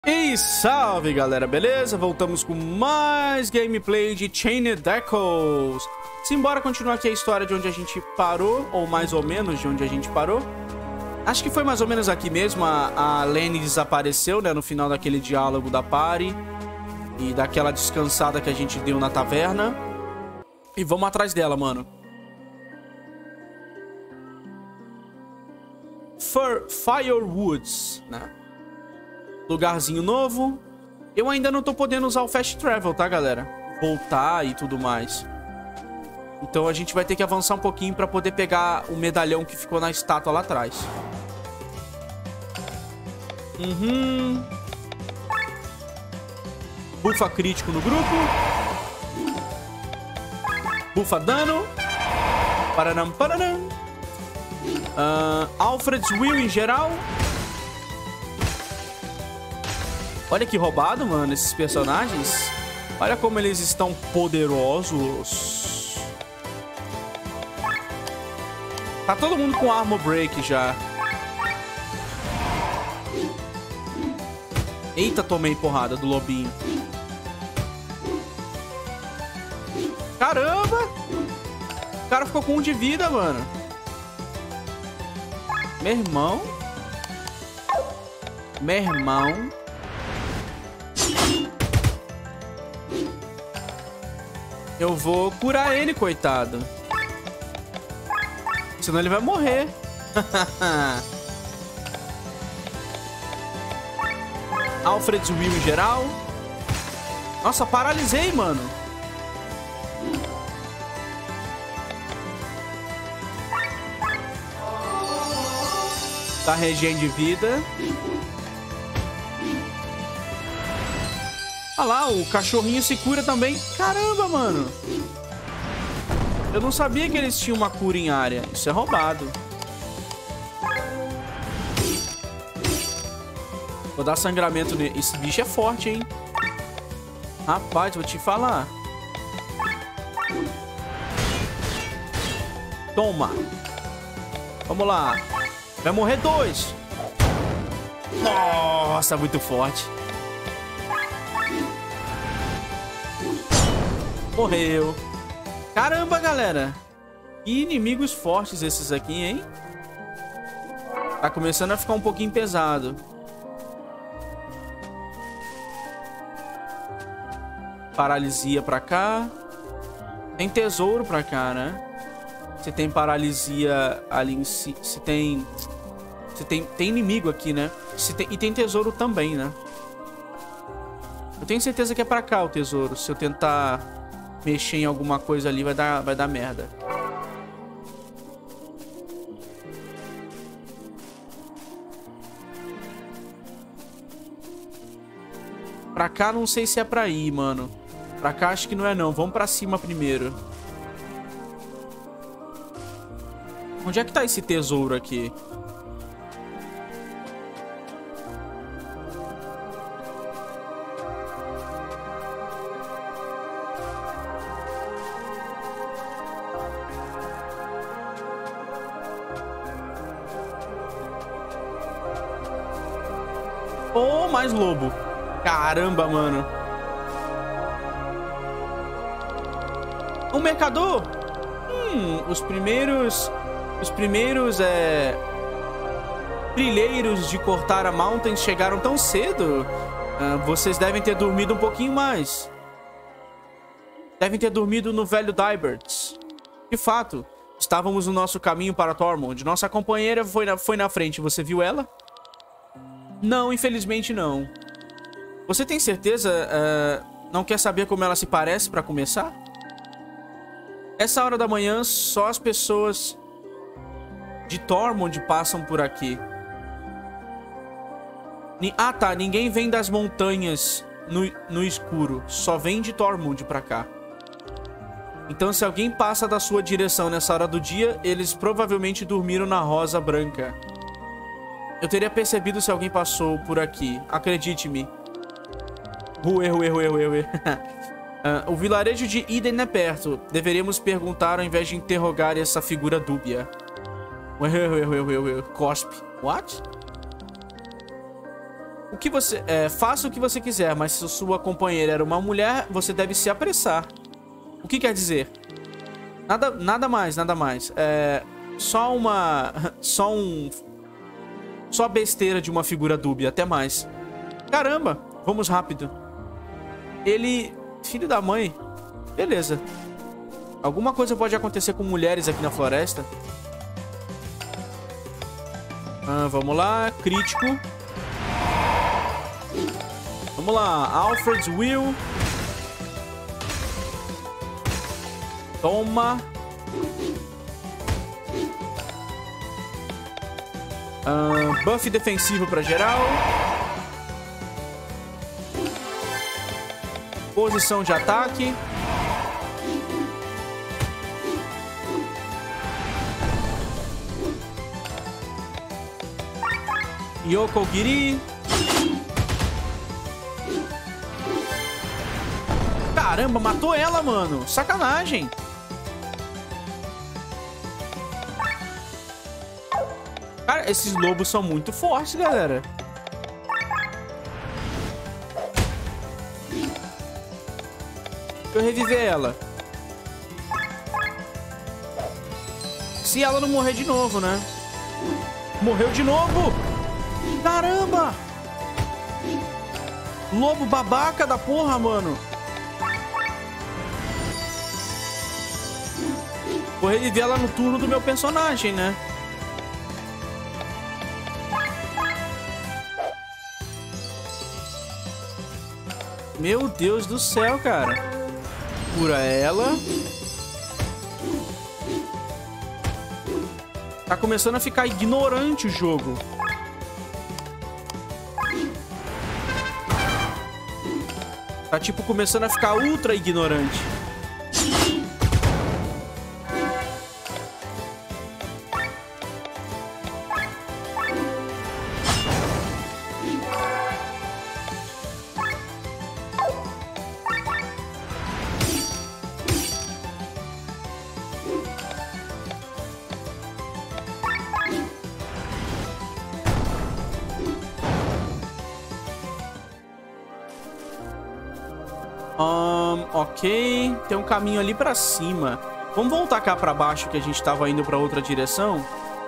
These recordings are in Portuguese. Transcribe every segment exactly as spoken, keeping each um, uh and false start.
E salve galera, beleza? Voltamos com mais gameplay de Chained Echoes. Simbora continuar aqui a história de onde a gente parou, ou mais ou menos de onde a gente parou. Acho que foi mais ou menos aqui mesmo, a, a Lenny desapareceu, né, no final daquele diálogo da party. E daquela descansada que a gente deu na taverna. E vamos atrás dela, mano. Fir Firewoods, né? Lugarzinho novo. Eu ainda não tô podendo usar o Fast Travel, tá, galera? Voltar e tudo mais. Então a gente vai ter que avançar um pouquinho pra poder pegar o medalhão que ficou na estátua lá atrás. Uhum. Bufa crítico no grupo. Bufa dano. Paranam, paranam. Uh, Alfred's Will em geral. Olha que roubado, mano, esses personagens. Olha como eles estão poderosos. Tá todo mundo com Armor Break já. Eita, tomei porrada do lobinho. Caramba! O cara ficou com um de vida, mano. Meu irmão. Meu irmão. Eu vou curar ele, coitado. Senão ele vai morrer. Alfred's Will em geral. Nossa, paralisei, mano. Tá regen de vida. Olha lá, o cachorrinho se cura também. Caramba, mano. Eu não sabia que eles tinham uma cura em área. Isso é roubado. Vou dar sangramento nele. Esse bicho é forte, hein? Rapaz, vou te falar. Toma. Vamos lá. Vai morrer dois. Nossa, muito forte. Morreu. Caramba, galera. Que inimigos fortes esses aqui, hein? Tá começando a ficar um pouquinho pesado. Paralisia pra cá. Tem tesouro pra cá, né? Você tem paralisia ali em si. Você tem... Você tem... Tem inimigo aqui, né? Você tem... E tem tesouro também, né? Eu tenho certeza que é pra cá o tesouro. Se eu tentar mexer em alguma coisa ali, vai dar, vai dar merda. Pra cá não sei se é pra ir, mano. Pra cá acho que não é não. Vamos pra cima primeiro. Onde é que tá esse tesouro aqui? Oh, mais lobo. Caramba, mano. Um mercador? Hum, os primeiros... Os primeiros, é... trilheiros de Cortara Mountains chegaram tão cedo. Ah, vocês devem ter dormido um pouquinho mais. Devem ter dormido no velho Daiberts. De fato, estávamos no nosso caminho para Tormund. Nossa companheira foi na, foi na frente. Você viu ela? Não, infelizmente não. Você tem certeza? Uh, não quer saber como ela se parece para começar? Essa hora da manhã, só as pessoas de Tormund passam por aqui. Ni ah, tá. Ninguém vem das montanhas no, no escuro. Só vem de Tormund pra cá. Então, se alguém passa da sua direção nessa hora do dia, eles provavelmente dormiram na Rosa Branca. Eu teria percebido se alguém passou por aqui. Acredite-me. Ruê, ruê, ruê, ruê, ruê. uh, o vilarejo de Eden é perto. Deveríamos perguntar ao invés de interrogar essa figura dúbia. Ué, ué, ué, ué, ué. Cospe. What? O que você... É, faça o que você quiser, mas se sua companheira era uma mulher, você deve se apressar. O que quer dizer? Nada, nada mais, nada mais. É... Só uma... Só um... Só besteira de uma figura dúbia, até mais. Caramba, vamos rápido. Ele... Filho da mãe. Beleza. Alguma coisa pode acontecer com mulheres aqui na floresta. Ah, vamos lá, crítico. Vamos lá, Alfred's Will. Toma. Ah, buff defensivo pra geral. Posição de ataque. Yokogiri. Caramba, matou ela, mano. Sacanagem. Cara, esses lobos são muito fortes, galera. Deixa eu reviver ela. Se ela não morrer de novo, né? Morreu de novo! Caramba! Lobo babaca da porra, mano. Vou reviver ela no turno do meu personagem, né? Meu Deus do céu, cara. Cura ela. Tá começando a ficar ignorante o jogo. Tá, tipo, começando a ficar ultra ignorante. Um, ok. Tem um caminho ali pra cima. Vamos voltar cá pra baixo, que a gente tava indo pra outra direção.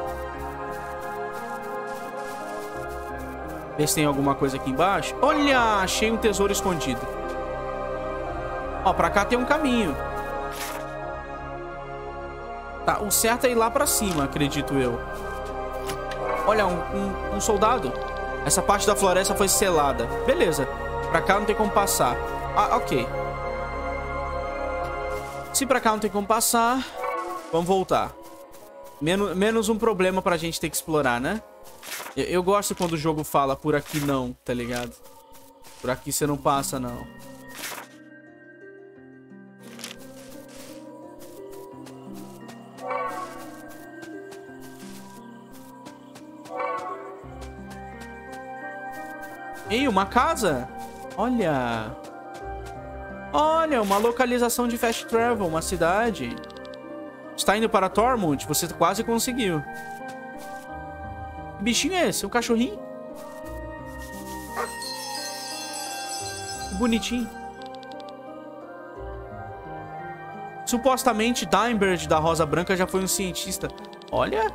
Ver se tem alguma coisa aqui embaixo. Olha, achei um tesouro escondido. Ó, pra cá tem um caminho. Tá, o certo é ir lá pra cima, acredito eu. Olha, um, um, um soldado. Essa parte da floresta foi selada. Beleza. Pra cá não tem como passar. Ah, ok. Se pra cá não tem como passar, vamos voltar. Menos, menos um problema pra gente ter que explorar, né? Eu, eu gosto quando o jogo fala por aqui não, tá ligado? Por aqui você não passa, não. Ei, uma casa? Olha... Olha, uma localização de fast travel, uma cidade. Está indo para Tormund? Você quase conseguiu. Que bichinho é esse? Um cachorrinho? Que bonitinho. Supostamente, Dimebird da Rosa Branca já foi um cientista. Olha.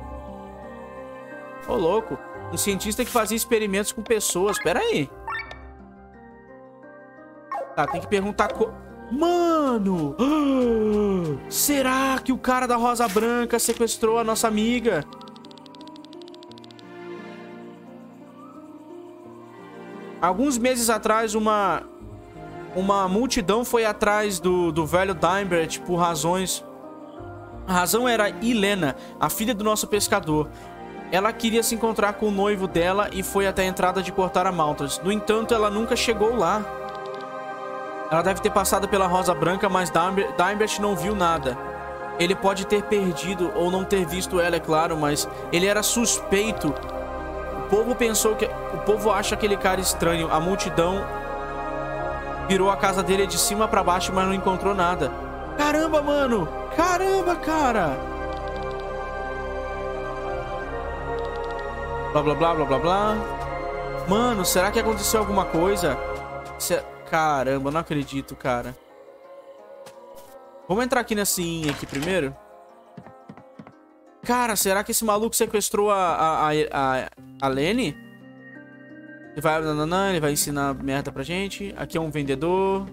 Ô, louco. Um cientista que fazia experimentos com pessoas. Pera aí. Tá, tem que perguntar... Co... Mano! Será que o cara da Rosa Branca sequestrou a nossa amiga? Alguns meses atrás, uma... Uma multidão foi atrás do, do velho Dimebird por razões... A razão era Helena, a filha do nosso pescador. Ela queria se encontrar com o noivo dela e foi até a entrada de Cortar a Maltas. No entanto, ela nunca chegou lá. Ela deve ter passado pela Rosa Branca, mas Dimebird não viu nada. Ele pode ter perdido ou não ter visto ela, é claro, mas ele era suspeito. O povo pensou que... O povo acha aquele cara estranho. A multidão virou a casa dele de cima pra baixo, mas não encontrou nada. Caramba, mano! Caramba, cara! Blá, blá, blá, blá, blá, blá. Mano, será que aconteceu alguma coisa? Se... Caramba, não acredito, cara. Vamos entrar aqui nesse in aqui primeiro? Cara, será que esse maluco sequestrou a, a, a, a Lene? Ele vai, nananã, ele vai ensinar merda pra gente. Aqui é um vendedor.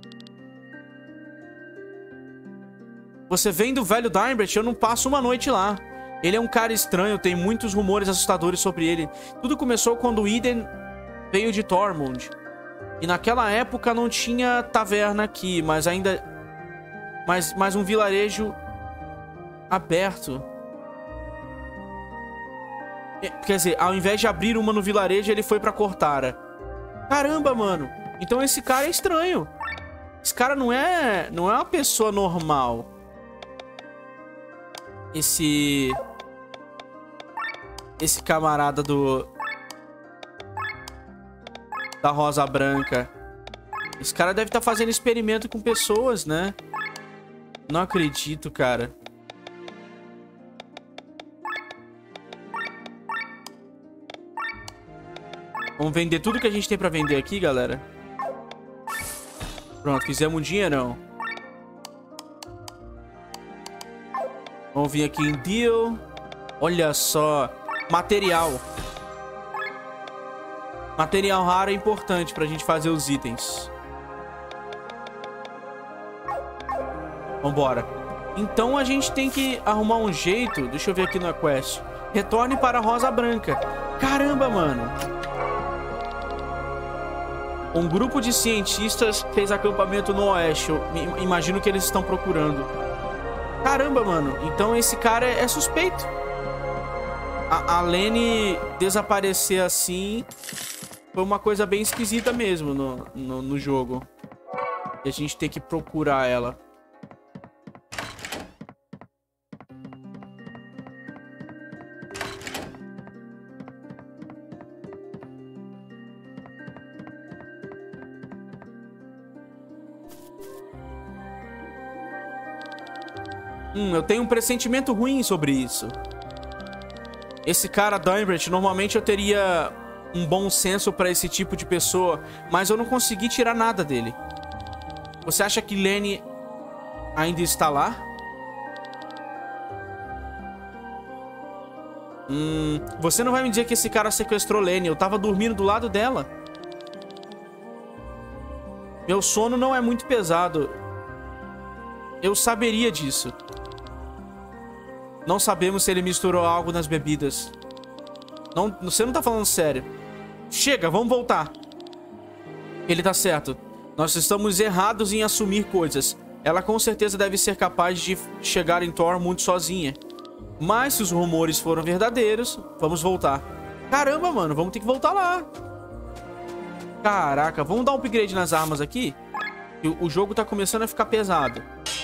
Você vem do velho Daimbert, eu não passo uma noite lá. Ele é um cara estranho, tem muitos rumores assustadores sobre ele. Tudo começou quando Eden veio de Tormund. E naquela época não tinha taverna aqui, mas ainda... Mas, mas um vilarejo aberto. Quer dizer, ao invés de abrir uma no vilarejo, ele foi pra Cortara. Caramba, mano. Então esse cara é estranho. Esse cara não é, não é uma pessoa normal. Esse... Esse camarada do... Da Rosa Branca. Esse cara deve estar fazendo experimento com pessoas, né? Não acredito, cara. Vamos vender tudo que a gente tem pra vender aqui, galera. Pronto, fizemos um dinheirão. Vamos vir aqui em deal. Olha só. Material. Material raro é importante pra gente fazer os itens. Vambora. Então a gente tem que arrumar um jeito. Deixa eu ver aqui na quest. Retorne para a Rosa Branca. Caramba, mano. Um grupo de cientistas fez acampamento no oeste. Eu imagino que eles estão procurando. Caramba, mano. Então esse cara é, é suspeito. A, a Lene desaparecer assim foi uma coisa bem esquisita mesmo no, no, no jogo. E a gente tem que procurar ela. Hum, eu tenho um pressentimento ruim sobre isso. Esse cara, Daimbert, normalmente eu teria um bom senso pra esse tipo de pessoa, mas eu não consegui tirar nada dele. Você acha que Lene ainda está lá? Hum, você não vai me dizer que esse cara sequestrou Lene. Eu tava dormindo do lado dela. Meu sono não é muito pesado. Eu saberia disso. Não sabemos se ele misturou algo nas bebidas. Não, você não tá falando sério. Chega, vamos voltar. Ele tá certo. Nós estamos errados em assumir coisas. Ela com certeza deve ser capaz de chegar em Tormund sozinha. Mas se os rumores foram verdadeiros, vamos voltar. Caramba, mano, vamos ter que voltar lá. Caraca, vamos dar um upgrade nas armas aqui. O, o jogo tá começando a ficar pesado.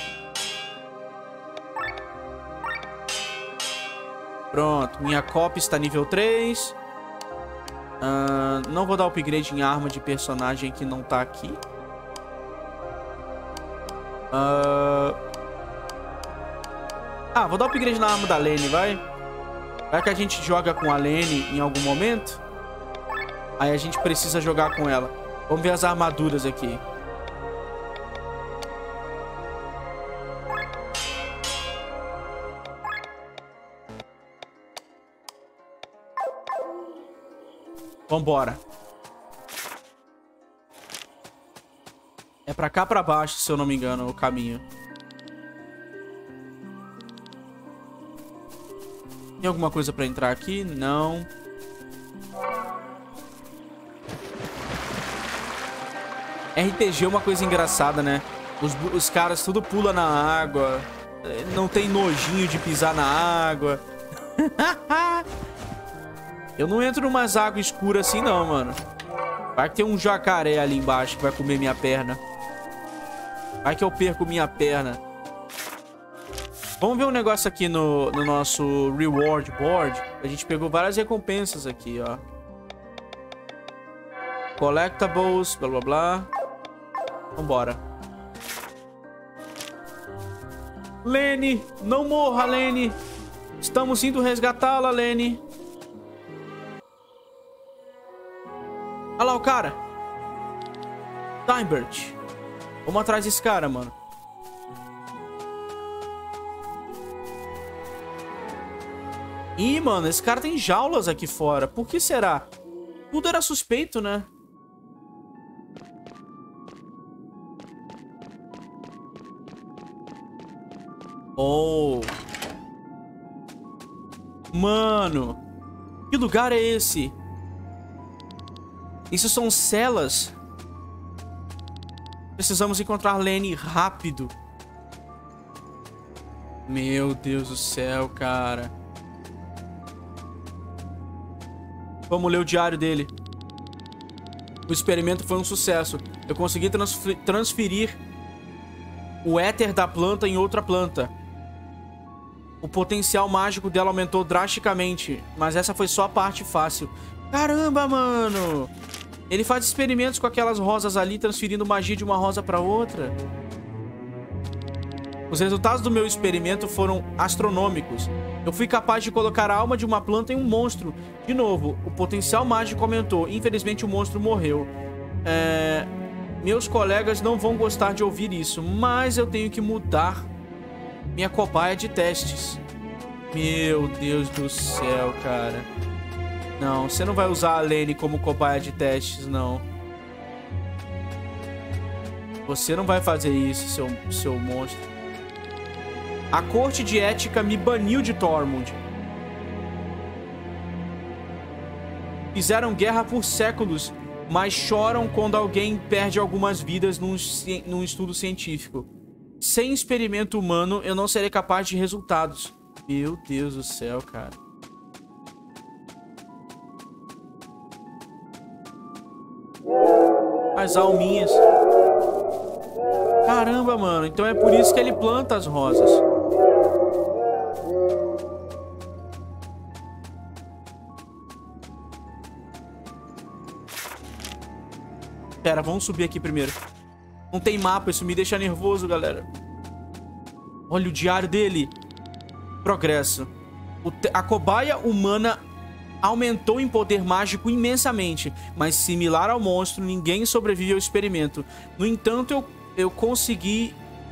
Pronto, minha copy está nível três. Uh, não vou dar upgrade em arma de personagem que não tá aqui. Uh... Ah, vou dar upgrade na arma da Lene, vai. Vai que a gente joga com a Lene em algum momento. Aí a gente precisa jogar com ela. Vamos ver as armaduras aqui. Vambora. É pra cá pra baixo, se eu não me engano, o caminho. Tem alguma coisa pra entrar aqui? Não. R P G é uma coisa engraçada, né? Os, os caras tudo pula na água. Não tem nojinho de pisar na água. Eu não entro numas águas escuras assim não, mano. Vai que tem um jacaré ali embaixo que vai comer minha perna. Vai que eu perco minha perna. Vamos ver um negócio aqui no, no nosso reward board. A gente pegou várias recompensas aqui, ó. Collectibles, blá blá blá. Vambora. Lene, não morra, Lene. Estamos indo resgatá-la, Lene. Olha lá o cara. Dimebert. Vamos atrás desse cara, mano. Ih, mano, esse cara tem jaulas aqui fora. Por que será? Tudo era suspeito, né? Oh. Mano. Que lugar é esse? Isso são celas. Precisamos encontrar Lenny rápido. Meu Deus do céu, cara. Vamos ler o diário dele. O experimento foi um sucesso. Eu consegui transferir o éter da planta em outra planta. O potencial mágico dela aumentou drasticamente, mas essa foi só a parte fácil. Caramba, mano! Ele faz experimentos com aquelas rosas ali, transferindo magia de uma rosa para outra. Os resultados do meu experimento foram astronômicos. Eu fui capaz de colocar a alma de uma planta em um monstro. De novo, o potencial mágico aumentou. Infelizmente, o monstro morreu. É... Meus colegas não vão gostar de ouvir isso, mas eu tenho que mudar minha cobaia de testes. Meu Deus do céu, cara. Não, você não vai usar a Lenny como cobaia de testes, não. Você não vai fazer isso, seu, seu monstro. A corte de ética me baniu de Tormund. Fizeram guerra por séculos, mas choram quando alguém perde algumas vidas num, num estudo científico. Sem experimento humano, eu não serei capaz de resultados. Meu Deus do céu, cara. As alminhas. Caramba, mano. Então é por isso que ele planta as rosas. Pera, vamos subir aqui primeiro. Não tem mapa, isso me deixa nervoso, galera. Olha o diário dele. Progresso. O a cobaia humana aumentou em poder mágico imensamente, mas similar ao monstro, ninguém sobrevive ao experimento. No entanto, eu, eu consegui...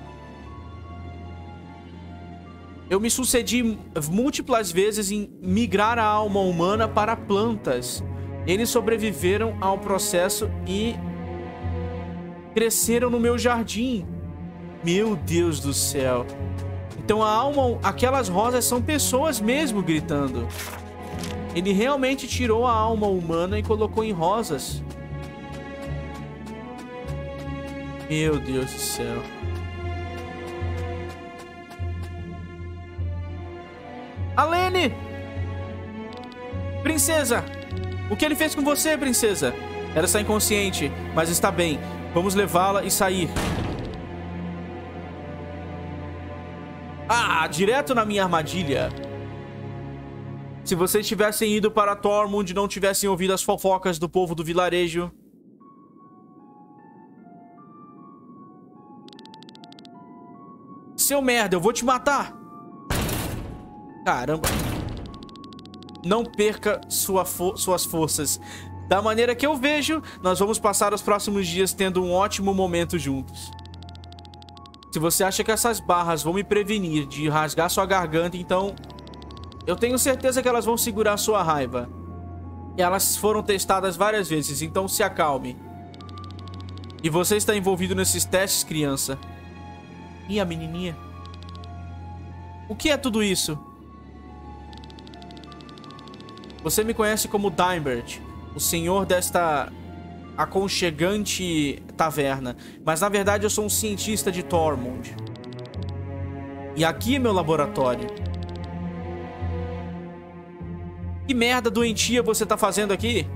Eu me sucedi múltiplas vezes em migrar a alma humana para plantas. Eles sobreviveram ao processo e cresceram no meu jardim. Meu Deus do céu. Então a alma, aquelas rosas são pessoas mesmo gritando. Ele realmente tirou a alma humana e colocou em rosas. Meu Deus do céu. Alene! Princesa! O que ele fez com você, princesa? Ela está inconsciente, mas está bem. Vamos levá-la e sair. Ah, direto na minha armadilha. Se vocês tivessem ido para Tormund e não tivessem ouvido as fofocas do povo do vilarejo... Seu merda, eu vou te matar! Caramba. Não perca sua fo suas forças. Da maneira que eu vejo, nós vamos passar os próximos dias tendo um ótimo momento juntos. Se você acha que essas barras vão me prevenir de rasgar sua garganta, então... eu tenho certeza que elas vão segurar sua raiva. E elas foram testadas várias vezes, então se acalme. E você está envolvido nesses testes, criança? E a menininha? O que é tudo isso? Você me conhece como Dimebert, o senhor desta aconchegante taverna. Mas na verdade eu sou um cientista de Tormund. E aqui é meu laboratório. Que merda doentia você tá fazendo aqui?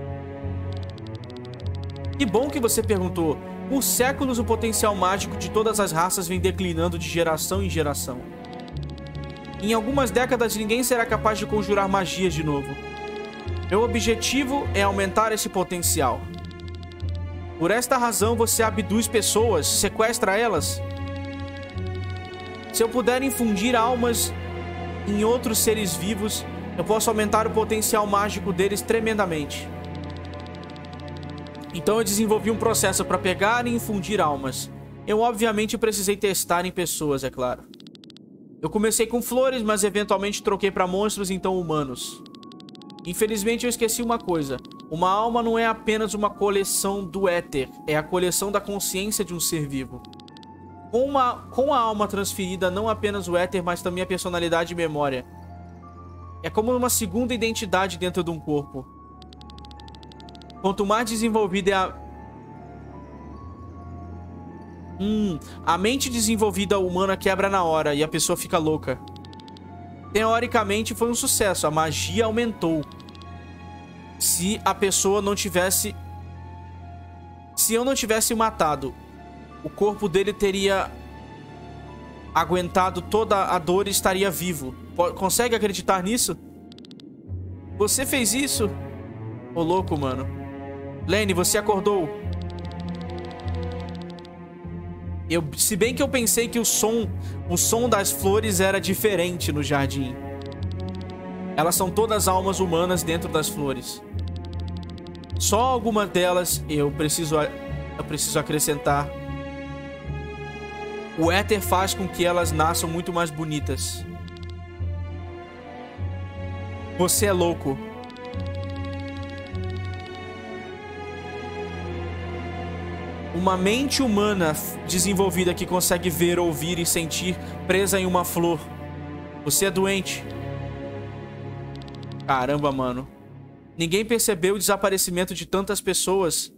Que bom que você perguntou. Por séculos o potencial mágico de todas as raças vem declinando de geração em geração. Em algumas décadas ninguém será capaz de conjurar magias de novo. Meu objetivo é aumentar esse potencial. Por esta razão você abduz pessoas, sequestra elas. Se eu puder infundir almas em outros seres vivos, eu posso aumentar o potencial mágico deles tremendamente. Então eu desenvolvi um processo para pegar e infundir almas. Eu obviamente precisei testar em pessoas, é claro. Eu comecei com flores, mas eventualmente troquei para monstros, então humanos. Infelizmente eu esqueci uma coisa. Uma alma não é apenas uma coleção do éter, é a coleção da consciência de um ser vivo. Com, uma, com a alma transferida, não apenas o éter, mas também a personalidade e memória. É como uma segunda identidade dentro de um corpo. Quanto mais desenvolvida é a... Hum, a mente desenvolvida humana quebra na hora e a pessoa fica louca. Teoricamente foi um sucesso, a magia aumentou. Se a pessoa não tivesse... Se eu não tivesse matado, o corpo dele teria aguentado toda a dor e estaria vivo. Consegue acreditar nisso? Você fez isso? Ô, louco, mano. Lenny, você acordou. Eu, se bem que eu pensei que o som, o som das flores era diferente no jardim. Elas são todas almas humanas dentro das flores. Só algumas delas eu preciso, eu preciso acrescentar. O éter faz com que elas nasçam muito mais bonitas. Você é louco. Uma mente humana desenvolvida que consegue ver, ouvir e sentir presa em uma flor. Você é doente. Caramba, mano. Ninguém percebeu o desaparecimento de tantas pessoas.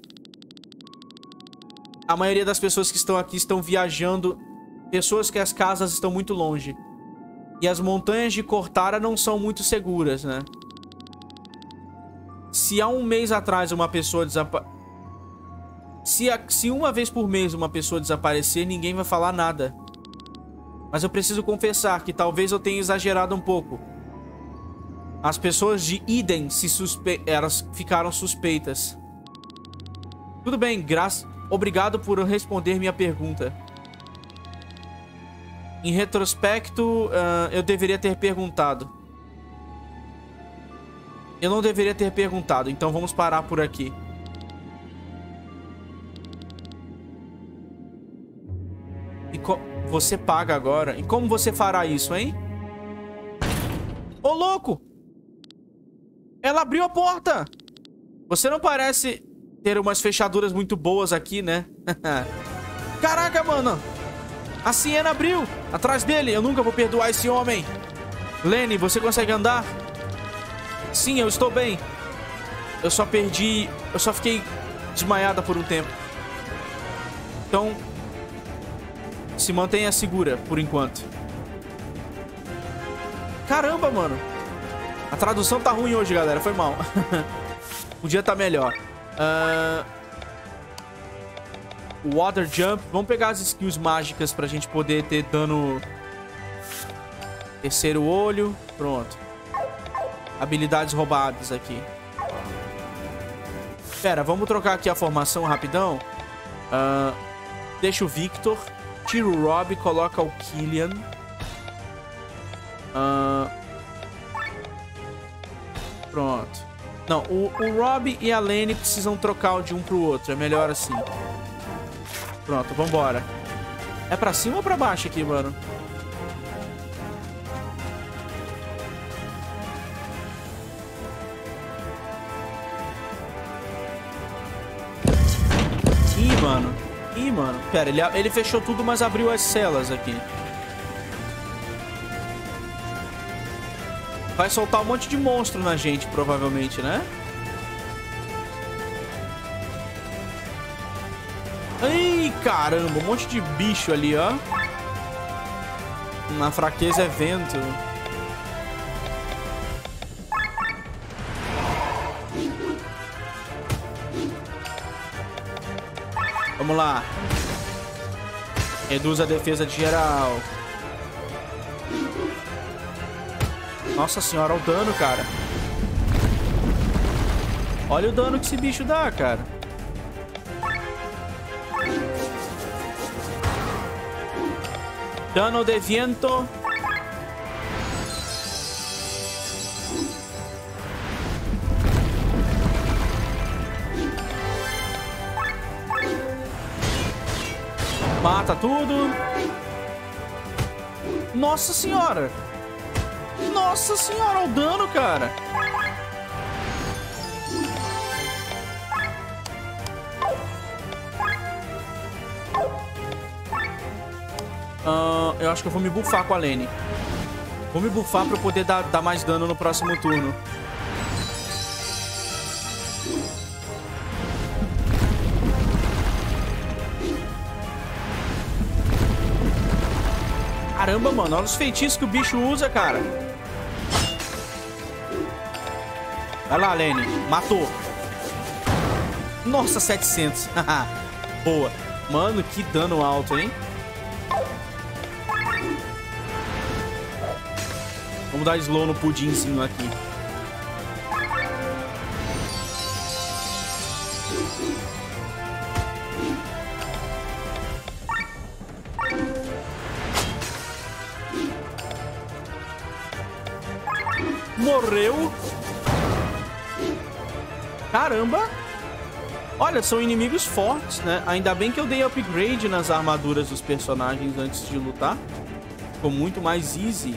A maioria das pessoas que estão aqui estão viajando. Pessoas que as casas estão muito longe. E as montanhas de Cortara não são muito seguras, né? Se há um mês atrás uma pessoa desapareceu... Se, a, se uma vez por mês uma pessoa desaparecer, ninguém vai falar nada. Mas eu preciso confessar que talvez eu tenha exagerado um pouco. As pessoas de Eden se suspe... elas ficaram suspeitas. Tudo bem, graças... Obrigado por responder minha pergunta. Em retrospecto, uh, eu deveria ter perguntado. Eu não deveria ter perguntado, então vamos parar por aqui. E você paga agora. E como você fará isso, hein? Ô, louco! Ela abriu a porta! Você não parece ter umas fechaduras muito boas aqui, né? Caraca, mano! A Siena abriu! Atrás dele! Eu nunca vou perdoar esse homem! Lenny, você consegue andar? Sim, eu estou bem. Eu só perdi... Eu só fiquei desmaiada por um tempo. Então... Se mantenha segura, por enquanto. Caramba, mano. A tradução tá ruim hoje, galera. Foi mal. Podia estar melhor. Uh... Water Jump. Vamos pegar as skills mágicas pra gente poder ter dano... Terceiro olho. Pronto. Habilidades roubadas aqui. Pera, vamos trocar aqui a formação rapidão. Uh... Deixa o Victor... Tira o Rob, coloca o Killian. Uh... Pronto. Não, o, o Rob e a Lenny precisam trocar de um pro outro. É melhor assim. Pronto, vambora. É pra cima ou pra baixo aqui, mano? Ih, mano. Ih, mano. Pera, ele, ele fechou tudo, mas abriu as celas aqui. Vai soltar um monte de monstro na gente, provavelmente, né? Ai, caramba. Um monte de bicho ali, ó. Na fraqueza é vento. Vamos lá. Reduz a defesa de geral. Nossa senhora, olha o dano, cara. Olha o dano que esse bicho dá, cara. Dano de viento. Mata tudo. Nossa senhora. Nossa senhora, olha o dano, cara. Uh, eu acho que eu vou me buffar com a Lane. Vou me buffar pra eu poder dar, dar mais dano no próximo turno. Caramba, mano. Olha os feitiços que o bicho usa, cara. Vai lá, Lane. Matou. Nossa, setecentos. Boa. Mano, que dano alto, hein? Vamos dar slow no pudinzinho aqui. Morreu. Caramba. Olha, são inimigos fortes, né? Ainda bem que eu dei upgrade nas armaduras dos personagens antes de lutar. Ficou muito mais easy.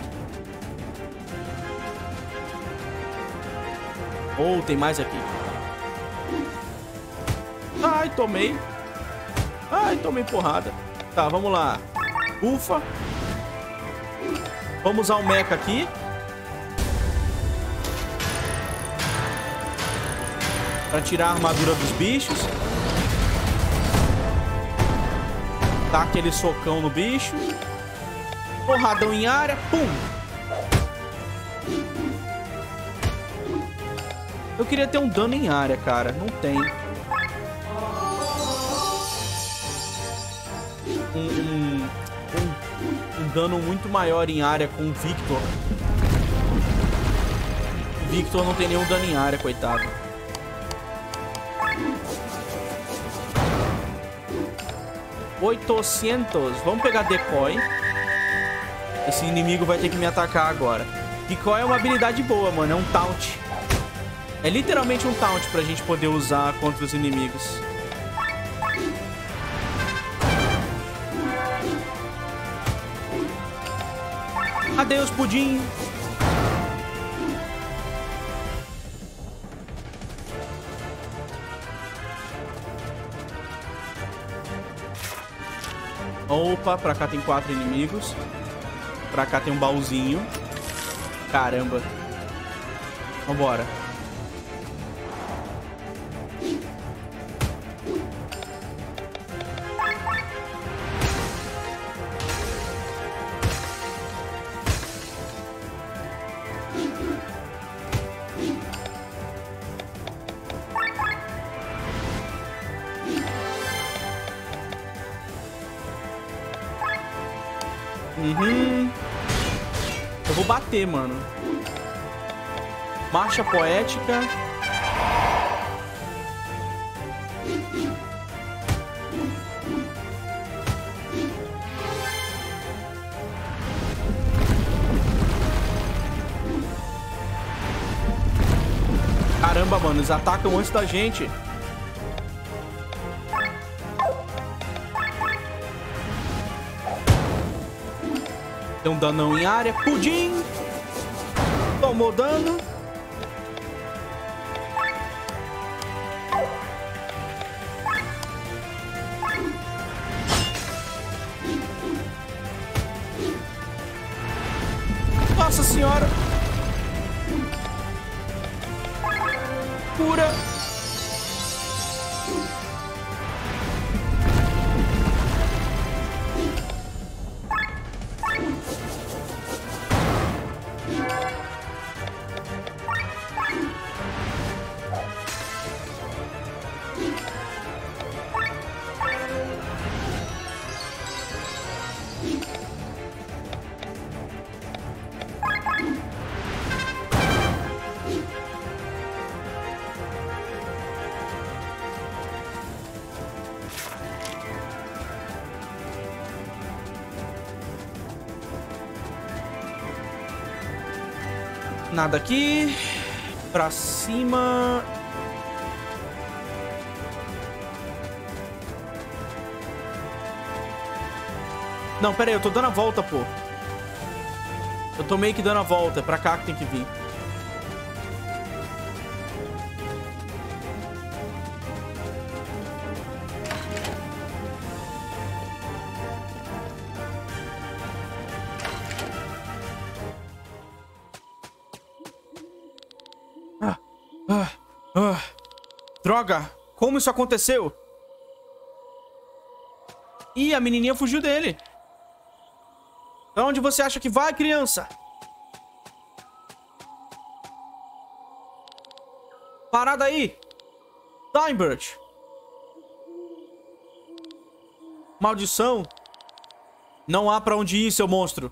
Oh, tem mais aqui. Ai, tomei. Ai, tomei porrada. Tá, vamos lá. Ufa. Vamos usar o mecha aqui. Pra tirar a armadura dos bichos. Dá aquele socão no bicho. Porradão em área. Pum. Eu queria ter um dano em área, cara. Não tem. Um, um, um, um dano muito maior em área com o Victor. O Victor não tem nenhum dano em área, coitado. oitocentos. Vamos pegar Decoy. Esse inimigo vai ter que me atacar agora. Decoy é uma habilidade boa, mano. É um taunt. É literalmente um taunt pra gente poder usar contra os inimigos. Adeus, pudim. Opa, pra cá tem quatro inimigos. Pra cá tem um baúzinho. Caramba. Vambora. Uhum. Eu vou bater, mano. Marcha poética. Caramba, mano, eles atacam antes da gente. Tem um danão em área. Pudim. Tomou dano. Nossa senhora. Cura. Nada aqui. Pra cima. Não, pera aí, eu tô dando a volta, pô. Eu tô meio que dando a volta. É pra cá que tem que vir. Ah, ah, ah. Droga! Como isso aconteceu? Ih, a menininha fugiu dele. Pra onde você acha que vai, criança? Parada aí. Dimebert. Maldição. Não há pra onde ir, seu monstro.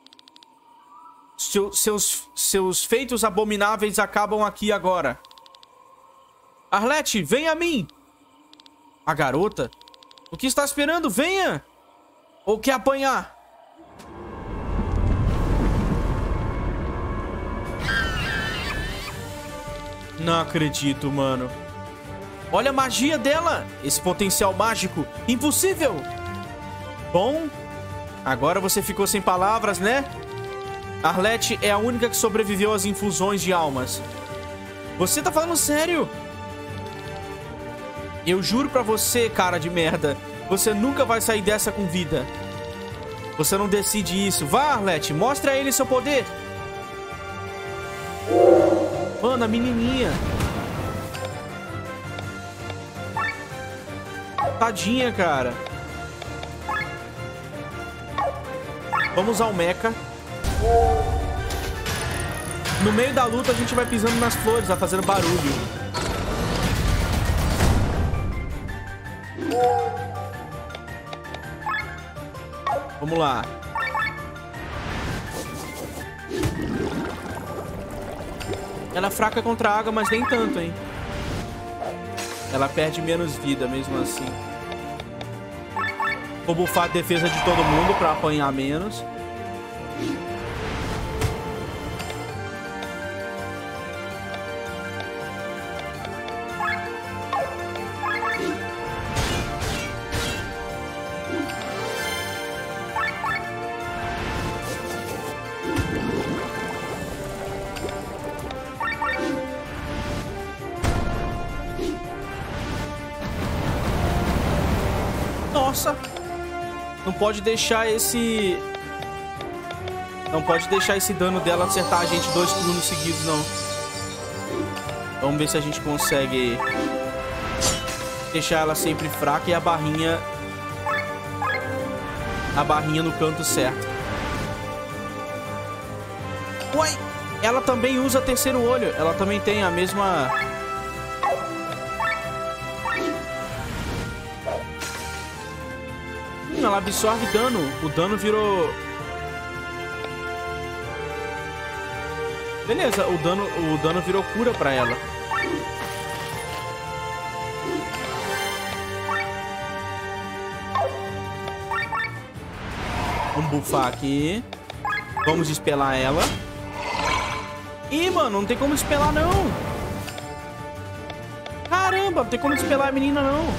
Seu, seus, seus feitos abomináveis acabam aqui agora. Arlette, venha a mim. A garota? O que está esperando? Venha! Ou quer apanhar? Não acredito, mano. Olha a magia dela! Esse potencial mágico. Impossível! Bom, agora você ficou sem palavras, né? Arlette é a única que sobreviveu às infusões de almas. Você tá falando sério? Eu juro pra você, cara de merda, você nunca vai sair dessa com vida. Você não decide isso. Vá, Arlette, mostre a ele seu poder. Mano, a menininha. Tadinha, cara. Vamos usar o mecha. No meio da luta a gente vai pisando nas flores, vai fazendo barulho. Vamos lá. Ela é fraca contra a água, mas nem tanto, hein? Ela perde menos vida mesmo assim. Vou bufar a defesa de todo mundo pra apanhar menos. Nossa! Não pode deixar esse... Não pode deixar esse dano dela acertar a gente dois turnos seguidos, não. Vamos ver se a gente consegue deixar ela sempre fraca e a barrinha... A barrinha no canto certo. Uai! Ela também usa terceiro olho. Ela também tem a mesma... Hum, ela absorve dano. O dano virou... Beleza, o dano, o dano virou cura pra ela. Vamos bufar aqui. Vamos despelar ela. Ih, mano, não tem como despelar, não. Caramba, não tem como despelar a menina, não.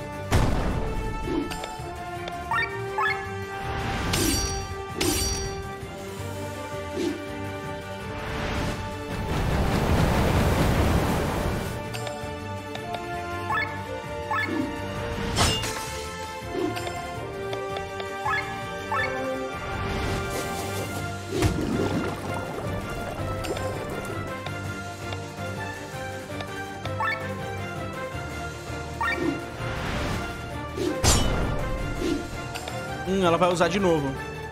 Hum, ela vai usar de novo.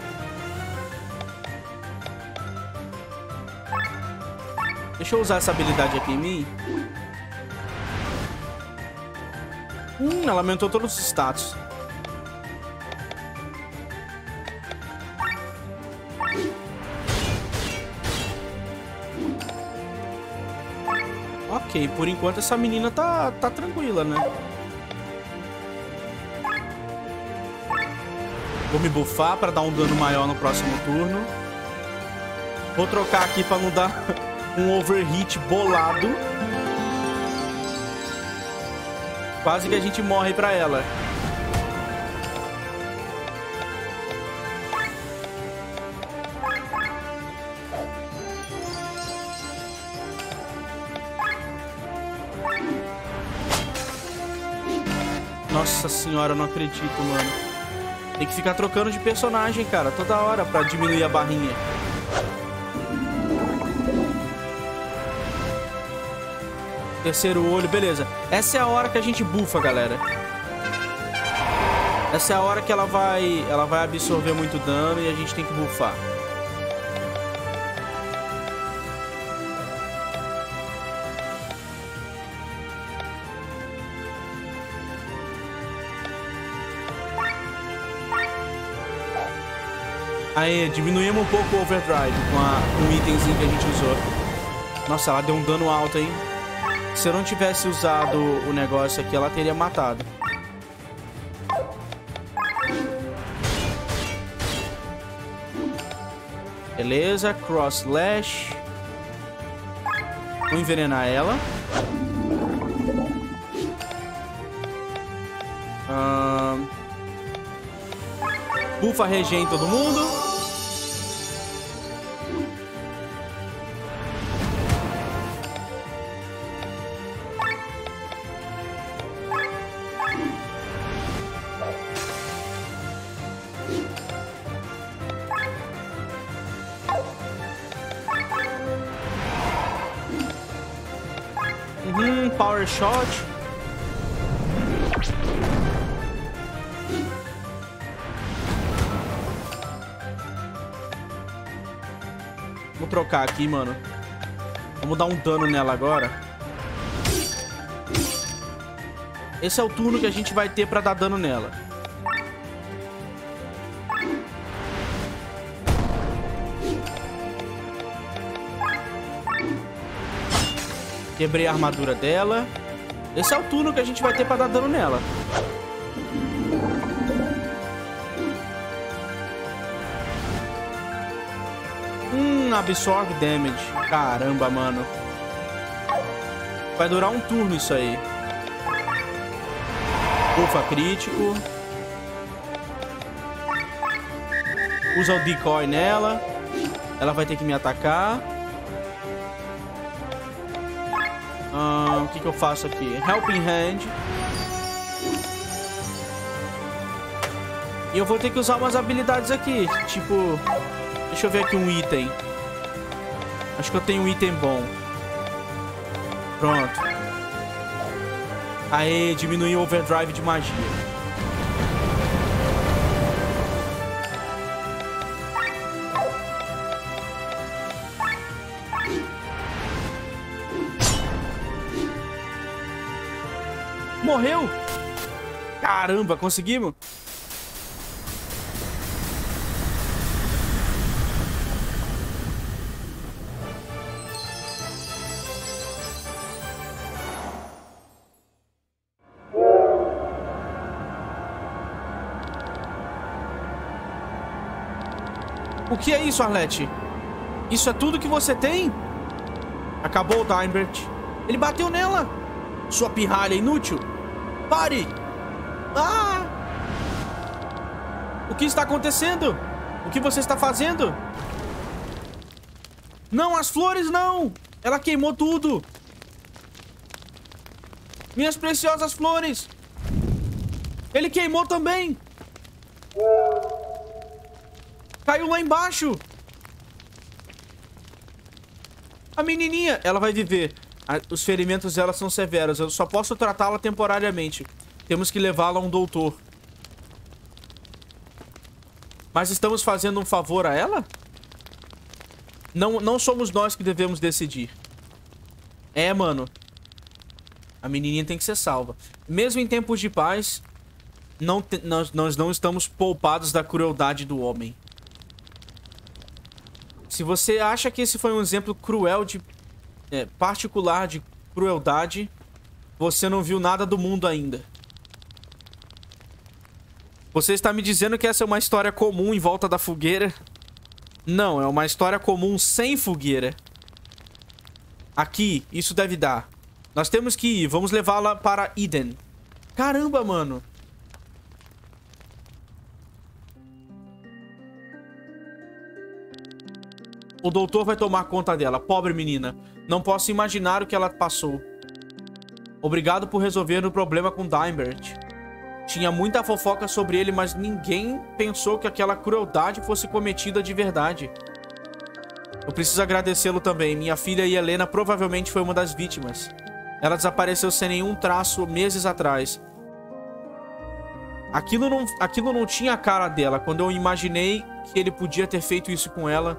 Deixa eu usar essa habilidade aqui em mim. Hum, ela aumentou todos os status. Ok, por enquanto essa menina tá, tá tranquila, né? Vou me buffar pra dar um dano maior no próximo turno. Vou trocar aqui pra não dar um overhit bolado. Quase que a gente morre pra ela. Nossa senhora, eu não acredito, mano. Tem que ficar trocando de personagem, cara, toda hora pra diminuir a barrinha. Terceiro olho, beleza. Essa é a hora que a gente bufa, galera. Essa é a hora que ela vai, ela vai absorver muito dano e a gente tem que bufar. Aí, diminuímos um pouco o overdrive com, a, com o itemzinho que a gente usou. Nossa, ela deu um dano alto, hein? Se eu não tivesse usado o negócio aqui, ela teria matado. Beleza, Cross Slash. Vou envenenar ela. Um... Bufa regen em todo mundo. Uhum, Power Shot. Vou trocar aqui, mano. Vamos dar um dano nela agora. Esse é o turno que a gente vai ter pra dar dano nela. Quebrei a armadura dela. Esse é o turno que a gente vai ter pra dar dano nela. Hum, absorb damage. Caramba, mano. Vai durar um turno isso aí. Bufa crítico. Usa o decoy nela. Ela vai ter que me atacar. Ah, o que que eu faço aqui? Helping Hand. E eu vou ter que usar umas habilidades aqui. Tipo... Deixa eu ver aqui um item. Acho que eu tenho um item bom. Pronto. Aê, diminui o overdrive de magia. Morreu? Caramba, conseguimos? O que é isso, Arlette? Isso é tudo que você tem? Acabou o Dimebert. Ele bateu nela. Sua pirralha inútil. Pare! Ah! O que está acontecendo? O que você está fazendo? Não, as flores não! Ela queimou tudo! Minhas preciosas flores! Ele queimou também! Caiu lá embaixo! A menininha, ela vai viver. Os ferimentos dela são severos. Eu só posso tratá-la temporariamente. Temos que levá-la a um doutor. Mas estamos fazendo um favor a ela? Não, não somos nós que devemos decidir. É, mano. A menininha tem que ser salva. Mesmo em tempos de paz, não te, nós, nós não estamos poupados da crueldade do homem. Se você acha que esse foi um exemplo cruel de... É, particular de crueldade, você não viu nada do mundo ainda. Você está me dizendo que essa é uma história comum em volta da fogueira? Não, é uma história comum sem fogueira. Aqui, isso deve dar. Nós temos que ir, vamos levá-la para Eden. Caramba, mano. O doutor vai tomar conta dela. Pobre menina. Não posso imaginar o que ela passou. Obrigado por resolver o problema com Dimebert. Tinha muita fofoca sobre ele, mas ninguém pensou que aquela crueldade fosse cometida de verdade. Eu preciso agradecê-lo também. Minha filha Helena provavelmente foi uma das vítimas. Ela desapareceu sem nenhum traço meses atrás. Aquilo não, aquilo não tinha a cara dela. Quando eu imaginei que ele podia ter feito isso com ela...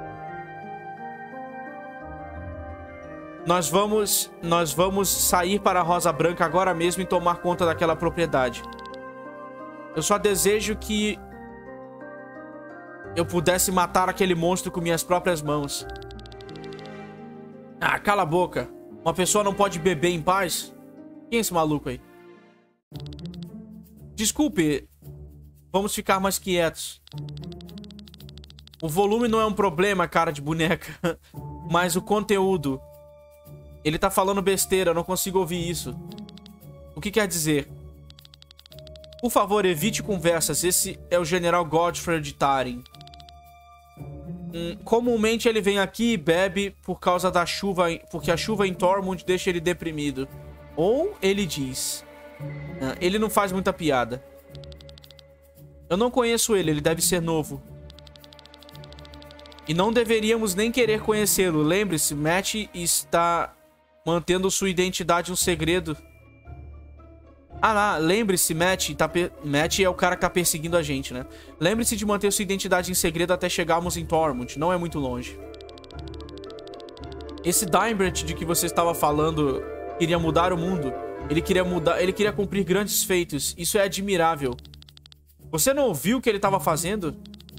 Nós vamos, nós vamos sair para a Rosa Branca agora mesmo e tomar conta daquela propriedade. Eu só desejo que eu pudesse matar aquele monstro com minhas próprias mãos. Ah, cala a boca. Uma pessoa não pode beber em paz? Quem é esse maluco aí? Desculpe. Vamos ficar mais quietos. O volume não é um problema, cara de boneca. Mas o conteúdo... Ele tá falando besteira, eu não consigo ouvir isso. O que quer dizer? Por favor, evite conversas. Esse é o General Godfrey de Tarim. Hum, comumente ele vem aqui e bebe por causa da chuva, porque a chuva em Tormund deixa ele deprimido. Ou ele diz. Ah, ele não faz muita piada. Eu não conheço ele, ele deve ser novo. E não deveríamos nem querer conhecê-lo. Lembre-se, Matt está... mantendo sua identidade um segredo. Ah lá, lembre-se, Matt, tá per... Matt é o cara que tá perseguindo a gente, né? Lembre-se de manter sua identidade em segredo até chegarmos em Tormund. Não é muito longe. Esse Daimbert de que você estava falando queria mudar o mundo. Ele queria mudar... Ele queria cumprir grandes feitos. Isso é admirável. Você não ouviu o que ele estava fazendo?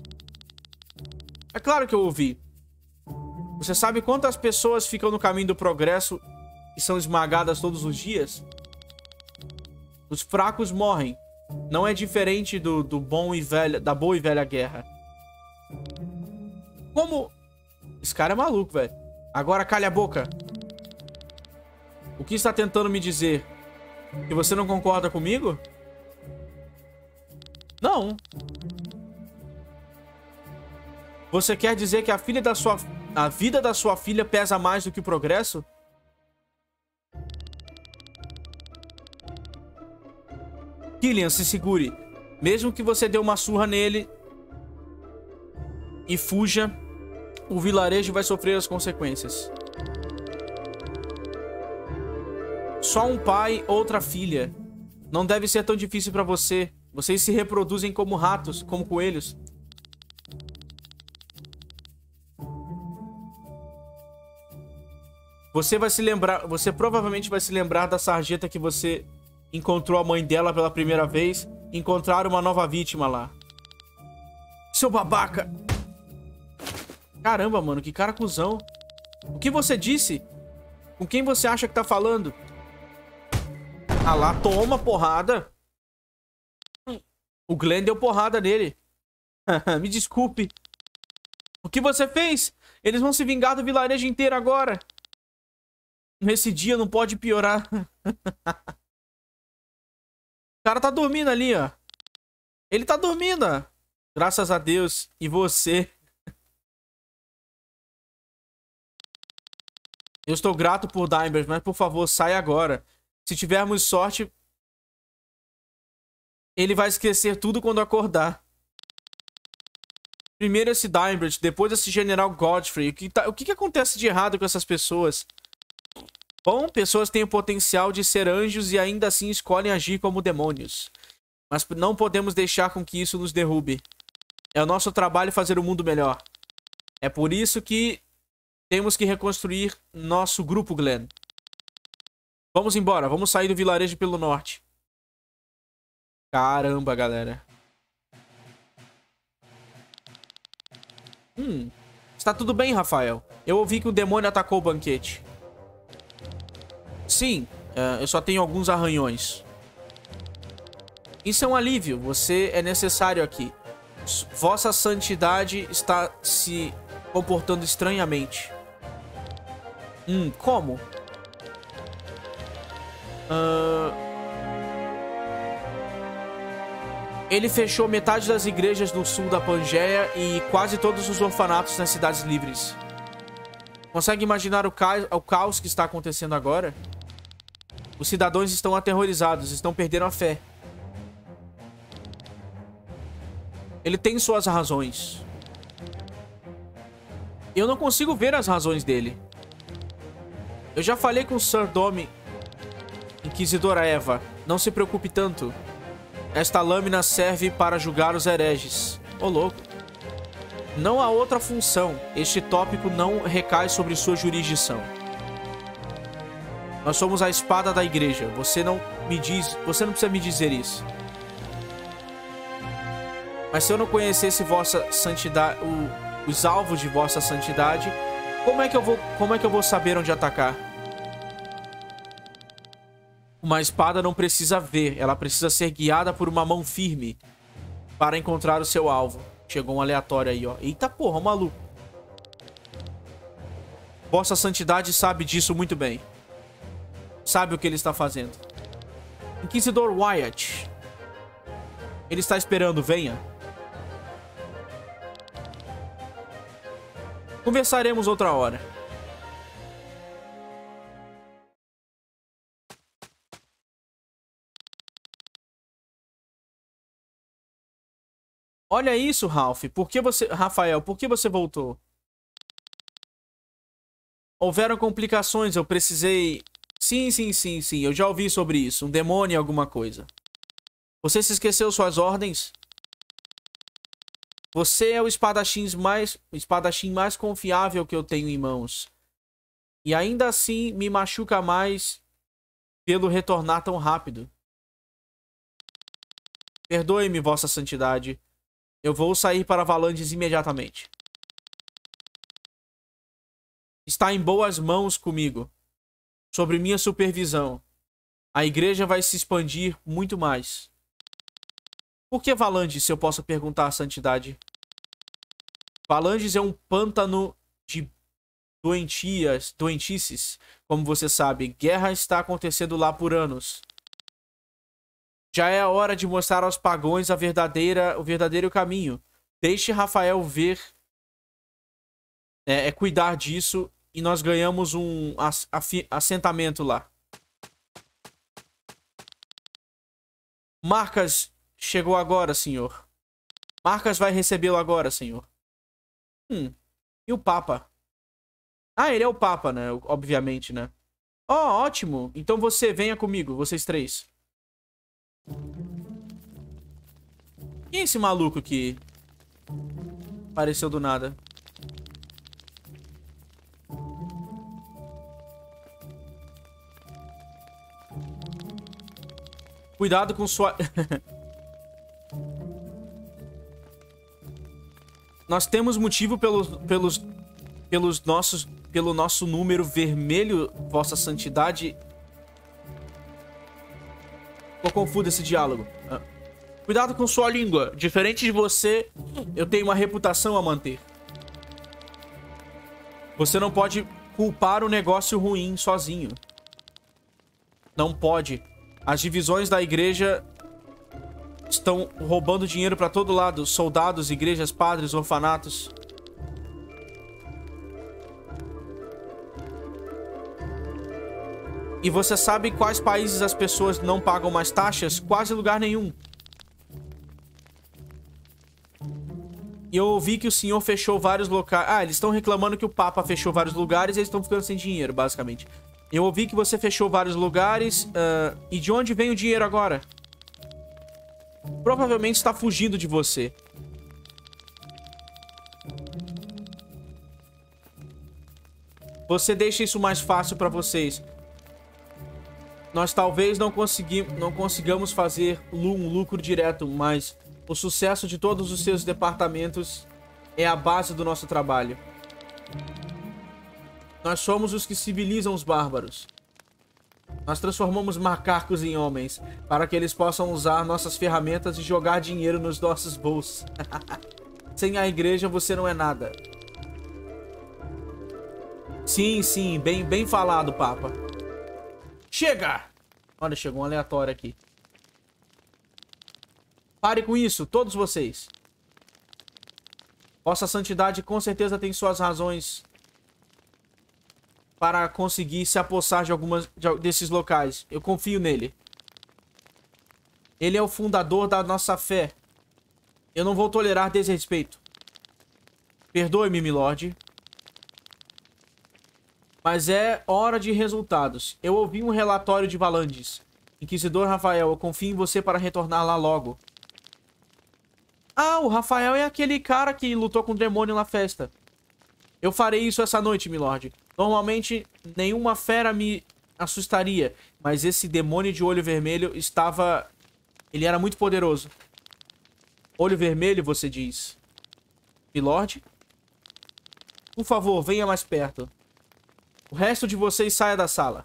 É claro que eu ouvi. Você sabe quantas pessoas ficam no caminho do progresso e são esmagadas todos os dias? Os fracos morrem. Não é diferente do, do bom e velha, da boa e velha guerra. Como? Esse cara é maluco, velho. Agora calha a boca. O que está tentando me dizer? Que você não concorda comigo? Não. Você quer dizer que a filha da sua... A vida da sua filha pesa mais do que o progresso? Killian, se segure. Mesmo que você dê uma surra nele e fuja, o vilarejo vai sofrer as consequências. Só um pai, outra filha. Não deve ser tão difícil pra você. Vocês se reproduzem como ratos, como coelhos. Você vai se lembrar... Você provavelmente vai se lembrar da sarjeta que você encontrou a mãe dela pela primeira vez. Encontrar uma nova vítima lá. Seu babaca! Caramba, mano, que cara cuzão. O que você disse? Com quem você acha que tá falando? Ah lá, toma porrada. O Glenn deu porrada nele. Me desculpe. O que você fez? Eles vão se vingar do vilarejo inteiro agora. Nesse dia não pode piorar. O cara tá dormindo ali, ó. Ele tá dormindo, ó. Graças a Deus. E você? Eu estou grato por Daimbert, mas por favor, saia agora. Se tivermos sorte, ele vai esquecer tudo quando acordar. Primeiro esse Daimbert, depois esse General Godfrey. O que, tá, o que, que acontece de errado com essas pessoas? Bom, pessoas têm o potencial de ser anjos e ainda assim escolhem agir como demônios. Mas não podemos deixar com que isso nos derrube. É o nosso trabalho fazer o mundo melhor. É por isso que temos que reconstruir nosso grupo, Glenn. Vamos embora, vamos sair do vilarejo pelo norte. Caramba, galera. Hum, está tudo bem, Rafael? Eu ouvi que o demônio atacou o banquete. Sim, uh, eu só tenho alguns arranhões. Isso é um alívio, você é necessário aqui. Vossa santidade está se comportando estranhamente. Hum, como? Uh... Ele fechou metade das igrejas do sul da Pangeia e quase todos os orfanatos nas cidades livres. Consegue imaginar o, ca... o caos que está acontecendo agora? Os cidadãos estão aterrorizados, estão perdendo a fé. Ele tem suas razões. Eu não consigo ver as razões dele. Eu já falei com o Sir Domi, Inquisidora Eva. Não se preocupe tanto. Esta lâmina serve para julgar os hereges. Ô, louco. Não há outra função. Este tópico não recai sobre sua jurisdição. Nós somos a espada da igreja. Você não me diz... Você não precisa me dizer isso. Mas se eu não conhecesse vossa santidade... O, os alvos de vossa santidade... Como é que eu vou... Como é que eu vou saber onde atacar? Uma espada não precisa ver. Ela precisa ser guiada por uma mão firme. Para encontrar o seu alvo. Chegou um aleatório aí, ó. Eita porra, maluco. Vossa santidade sabe disso muito bem. Sabe o que ele está fazendo. Inquisidor Wyatt. Ele está esperando, venha. Conversaremos outra hora. Olha isso, Ralph. Por que você... Rafael, por que você voltou? Houveram complicações, eu precisei... Sim, sim, sim, sim. Eu já ouvi sobre isso. Um demônio, alguma coisa. Você se esqueceu suas ordens? Você é o espadachim mais... O espadachim mais confiável que eu tenho em mãos. E ainda assim me machuca mais pelo retornar tão rápido. Perdoe-me, vossa santidade. Eu vou sair para Valandes imediatamente. Está em boas mãos comigo. Sobre minha supervisão. A igreja vai se expandir muito mais. Por que Valandes, se eu posso perguntar à santidade? Valandes é um pântano de doentias, doentices. Como você sabe, guerra está acontecendo lá por anos. Já é a hora de mostrar aos pagões a verdadeira, o verdadeiro caminho. Deixe Rafael ver, é, é cuidar disso e nós ganhamos um assentamento lá. Marcas chegou agora, senhor. Marcas vai recebê-lo agora, senhor. Hum, e o Papa? Ah, ele é o Papa, né? Obviamente, né? Oh, ótimo. Então você, venha comigo, vocês três. Quem é esse maluco que apareceu do nada? Cuidado com sua... Nós temos motivo pelos, pelos, pelos nossos, pelo nosso número vermelho, vossa santidade. Ficou confuso esse diálogo. Ah. Cuidado com sua língua. Diferente de você, eu tenho uma reputação a manter. Você não pode culpar o negócio ruim sozinho. Não pode. As divisões da igreja estão roubando dinheiro para todo lado. Soldados, igrejas, padres, orfanatos. E você sabe quais países as pessoas não pagam mais taxas? Quase lugar nenhum. E eu ouvi que o senhor fechou vários locais. Ah, eles estão reclamando que o Papa fechou vários lugares e eles estão ficando sem dinheiro, basicamente. Eu ouvi que você fechou vários lugares. Uh, e de onde vem o dinheiro agora? Provavelmente está fugindo de você. Você deixa isso mais fácil para vocês. Nós talvez não, consegui, não consigamos fazer um lucro direto, mas o sucesso de todos os seus departamentos é a base do nosso trabalho. Nós somos os que civilizam os bárbaros. Nós transformamos macacos em homens para que eles possam usar nossas ferramentas e jogar dinheiro nos nossos bolsos. Sem a igreja você não é nada. Sim, sim, bem, bem falado, Papa. Chega! Olha, chegou um aleatório aqui. Pare com isso, todos vocês. Vossa Santidade com certeza tem suas razões para conseguir se apossar de algumas de, desses locais. Eu confio nele. Ele é o fundador da nossa fé. Eu não vou tolerar desrespeito. Perdoe-me, milord. Mas é hora de resultados. Eu ouvi um relatório de Valandes. Inquisidor Rafael, eu confio em você para retornar lá logo. Ah, o Rafael é aquele cara que lutou com o demônio na festa. Eu farei isso essa noite, milord. Normalmente, nenhuma fera me assustaria. Mas esse demônio de olho vermelho estava... Ele era muito poderoso. Olho vermelho, você diz. Milord? Por favor, venha mais perto. O resto de vocês saia da sala.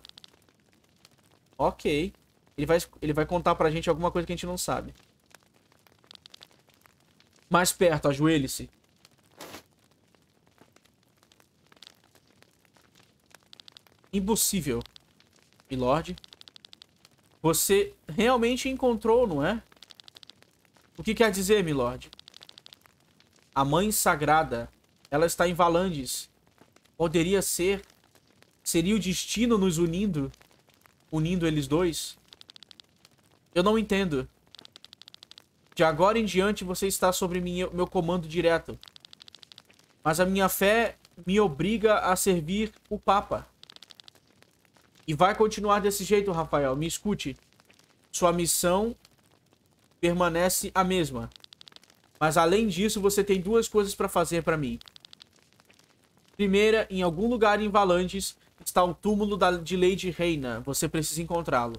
Ok. Ele vai, ele vai contar pra gente alguma coisa que a gente não sabe. Mais perto, ajoelhe-se. Impossível. Milord. Você realmente encontrou, não é? O que quer dizer, milord? A Mãe Sagrada. Ela está em Valandes. Poderia ser... Seria o destino nos unindo? Unindo eles dois? Eu não entendo. De agora em diante você está sobre minha, meu comando direto. Mas a minha fé me obriga a servir o Papa. E vai continuar desse jeito, Rafael. Me escute. Sua missão permanece a mesma. Mas além disso, você tem duas coisas para fazer para mim. Primeira, em algum lugar em Valandes está o túmulo da, de Lady Reina. Você precisa encontrá-lo.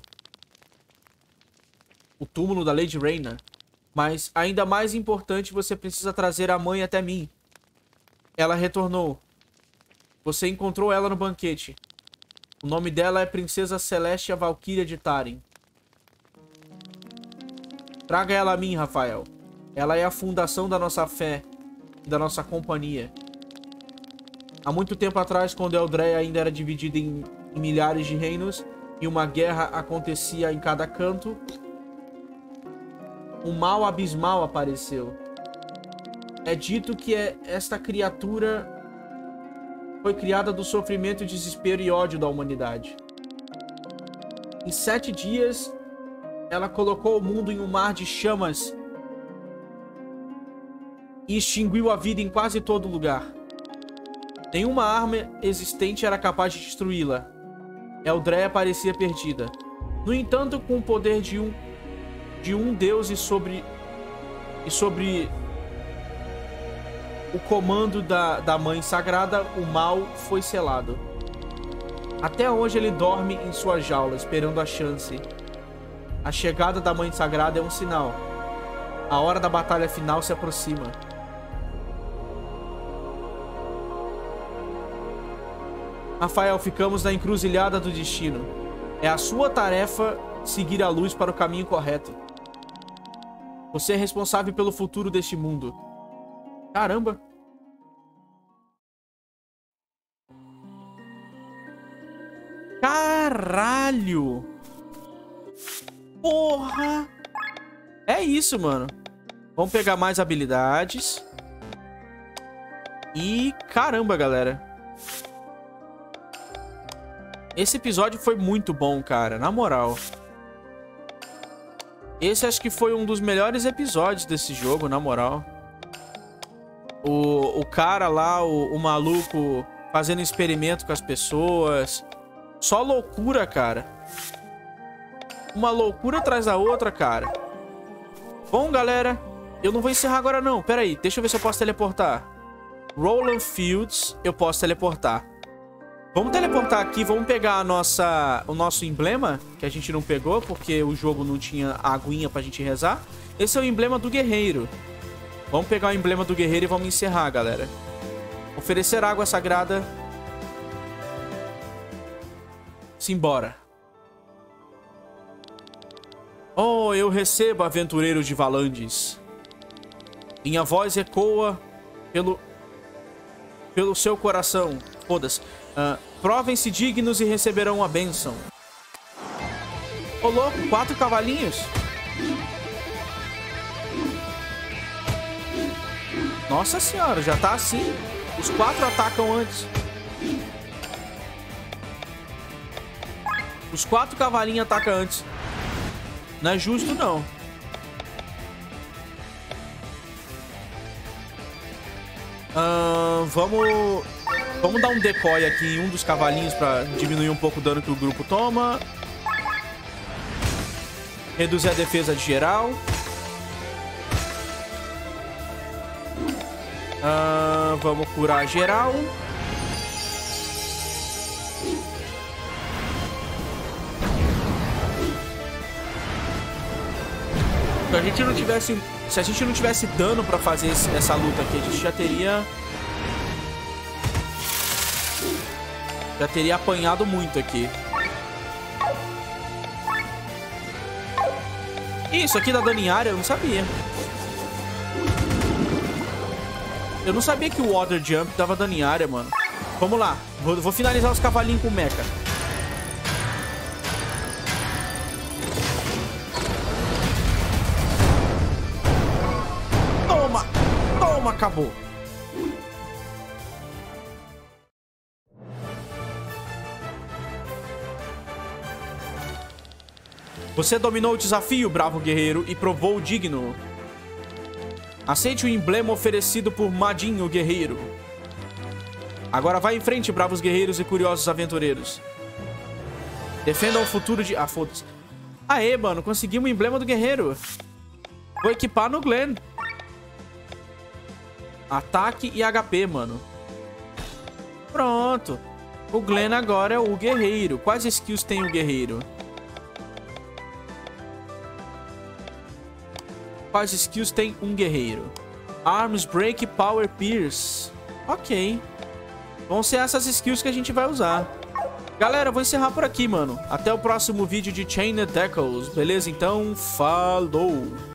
O túmulo da Lady Reina. Mas, ainda mais importante, você precisa trazer a mãe até mim. Ela retornou. Você encontrou ela no banquete. O nome dela é Princesa Celestia Valkyria de Tarim. Traga ela a mim, Rafael. Ela é a fundação da nossa fé e da nossa companhia. Há muito tempo atrás, quando Eldreia ainda era dividida em, em milhares de reinos e uma guerra acontecia em cada canto, um mal abismal apareceu. É dito que é, esta criatura foi criada do sofrimento, desespero e ódio da humanidade. Em sete dias, ela colocou o mundo em um mar de chamas e extinguiu a vida em quase todo lugar. Nenhuma arma existente era capaz de destruí-la. Eldreia parecia perdida. No entanto, com o poder de um de um deus e sobre e sobre o comando da, da Mãe Sagrada, o mal foi selado. Até hoje ele dorme em sua jaula, esperando a chance. A chegada da Mãe Sagrada é um sinal. A hora da batalha final se aproxima. Rafael, ficamos na encruzilhada do destino. É a sua tarefa seguir a luz para o caminho correto. Você é responsável pelo futuro deste mundo. Caramba. Caralho. Porra. É isso, mano. Vamos pegar mais habilidades. E caramba, galera. Esse episódio foi muito bom, cara. Na moral. Esse acho que foi um dos melhores episódios desse jogo, na moral. O, o cara lá, o, o maluco fazendo experimento com as pessoas. Só loucura, cara. Uma loucura atrás da outra, cara. Bom, galera. Eu não vou encerrar agora, não. Pera aí. Deixa eu ver se eu posso teleportar. Roland Fields. Eu posso teleportar. Vamos teleportar aqui, vamos pegar a nossa, o nosso emblema, que a gente não pegou, porque o jogo não tinha aguinha pra gente rezar. Esse é o emblema do guerreiro. Vamos pegar o emblema do guerreiro e vamos encerrar, galera. Oferecer água sagrada. Simbora. Oh, eu recebo, aventureiro de Valandes. Minha voz ecoa pelo, pelo seu coração. Foda-se. Uh, Provem-se dignos e receberão a bênção. Ô, louco, quatro cavalinhos? Nossa senhora, já tá assim. Os quatro atacam antes. Os quatro cavalinhos atacam antes. Não é justo, não. Uh, vamos... Vamos dar um decoy aqui em um dos cavalinhos pra diminuir um pouco o dano que o grupo toma. Reduzir a defesa de geral. Uh, vamos curar geral. Se a gente não tivesse, se a gente não tivesse dano pra fazer esse, essa luta aqui, a gente já teria... Já teria apanhado muito aqui. Isso aqui dá dano em área, eu não sabia. Eu não sabia que o Water Jump dava dano em área, mano. Vamos lá. Vou, vou finalizar os cavalinhos com mecha. Toma! Toma, acabou. Você dominou o desafio, bravo guerreiro, e provou o digno. Aceite o emblema oferecido por Madin, o guerreiro. Agora vai em frente, bravos guerreiros e curiosos aventureiros. Defendam o futuro de... Ah, foda-se. Aê, mano, conseguimos o emblema do guerreiro. Vou equipar no Glenn. Ataque e H P, mano. Pronto. O Glenn agora é o guerreiro. Quais skills tem o guerreiro? Quais skills tem um guerreiro? Arms, Break, Power, Pierce. Ok. Vão ser essas skills que a gente vai usar. Galera, eu vou encerrar por aqui, mano. Até o próximo vídeo de Chained Echoes. Beleza? Então, falou!